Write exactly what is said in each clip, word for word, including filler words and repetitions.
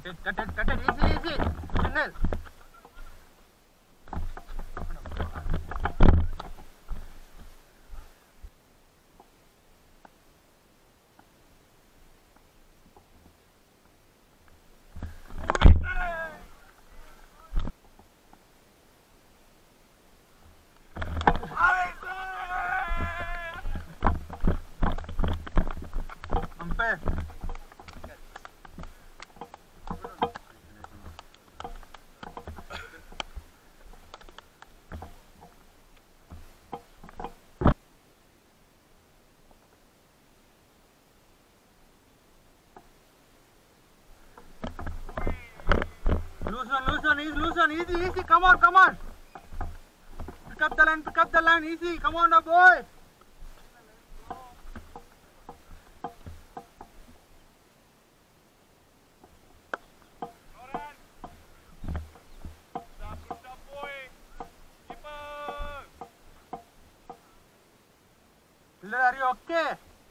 it, cut it, cut it, easy, easy. Single. Umpire. Loose one, loose one, easy, loose one, easy, easy, come on, come on. Pick up the line, pick up the line, easy, come on now, boy. Pillar, are you okay?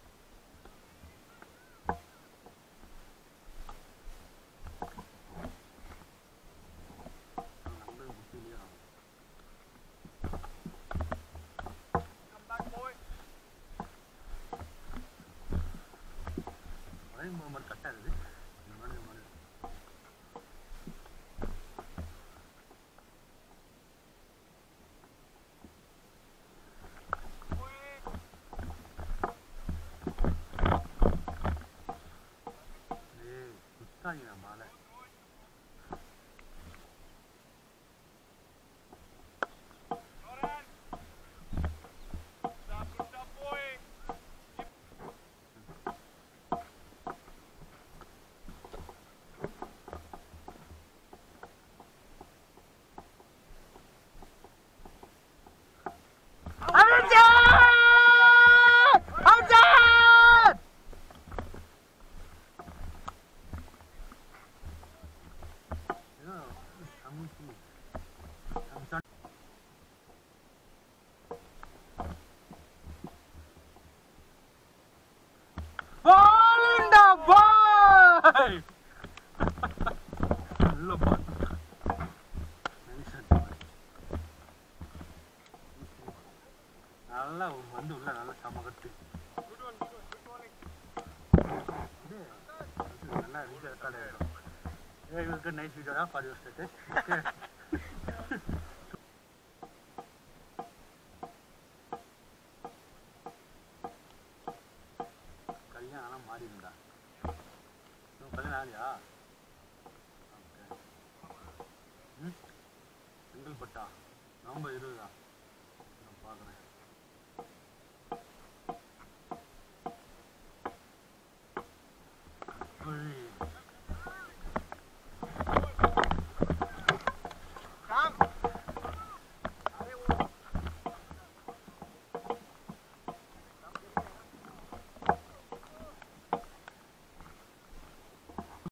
Ball in the ball! Hello, ball. நல்லா வந்து உள்ள நல்லா சமகட்டு நல்லா video record ஆகிடும். எங்களுக்கு nice video தான் பாடி வச்சுட்டு கல்யாணம் மாறி இருந்தா கல்யாணம் ஆலியா செங்கல்பட்டா நவம்பர் இருபதா